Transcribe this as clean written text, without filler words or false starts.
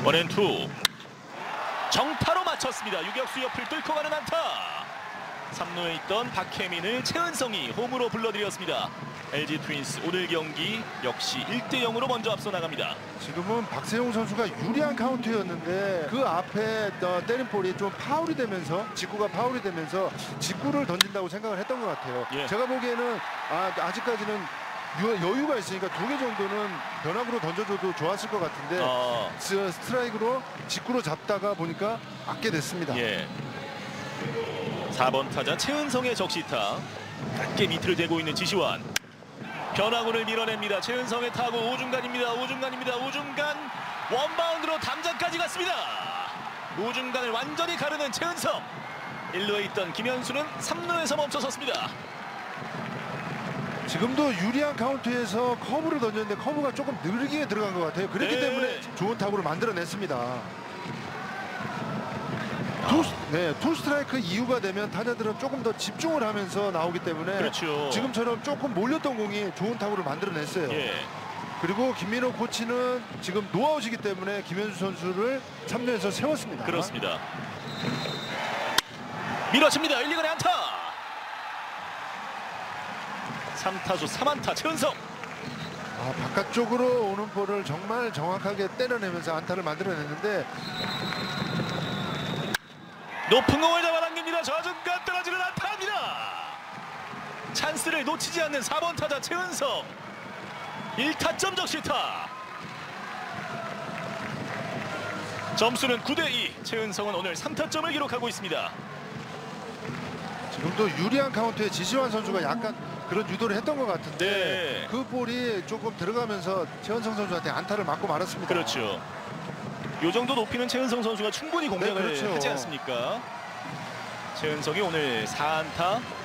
원앤투 정타로 맞췄습니다. 유격수 옆을 뚫고 가는 안타. 3루에 있던 박혜민을 최은성이 홈으로 불러들였습니다. LG 트윈스 오늘 경기 역시 1대0으로 먼저 앞서 나갑니다. 지금은 박세용 선수가 유리한 카운트였는데 그 앞에 때린 볼이 좀 파울이 되면서 직구가 파울이 되면서 직구를 던진다고 생각을 했던 것 같아요. 예. 제가 보기에는 아직까지는 여유가 있으니까 2개 정도는 변화구로 던져줘도 좋았을 것 같은데 스트라이크로 직구로 잡다가 보니까 맞게 됐습니다. 예. 4번 타자 최은성의 적시타. 낮게 밑을 대고 있는 지시환. 변화구를 밀어냅니다. 최은성의 타구 우중간입니다. 우중간 원바운드로 담장까지 갔습니다. 우중간을 완전히 가르는 최은성. 1루에 있던 김현수는 3루에서 멈춰섰습니다. 지금도 유리한 카운트에서 커브를 던졌는데 커브가 조금 느리게 들어간 것 같아요. 그렇기 때문에 좋은 타구를 만들어냈습니다. 투 스트라이크 이후가 되면 타자들은 조금 더 집중을 하면서 나오기 때문에 그렇죠. 지금처럼 조금 몰렸던 공이 좋은 타구를 만들어냈어요. 예. 그리고 김민호 코치는 지금 노아웃이기 때문에 김현수 선수를 3루에서 세웠습니다. 그렇습니다. 밀어칩니다. 1, 2간의 안타. 3타수 3안타 최은성. 바깥쪽으로 오는 볼을 정말 정확하게 때려내면서 안타를 만들어냈는데 높은 공을 잡아당깁니다. 저중간 떨어지는 안타입니다. 찬스를 놓치지 않는 4번 타자 최은성. 1타점 적시타. 점수는 9대2. 최은성은 오늘 3타점을 기록하고 있습니다. 지금도 유리한 카운트에 지시환 선수가 약간 그런 유도를 했던 것 같은데 그 볼이 조금 들어가면서 최은성 선수한테 안타를 맞고 말았습니다. 그렇죠. 요 정도 높이는 최은성 선수가 충분히 공략을 그렇죠. 하지 않습니까? 최은성이 오늘 4안타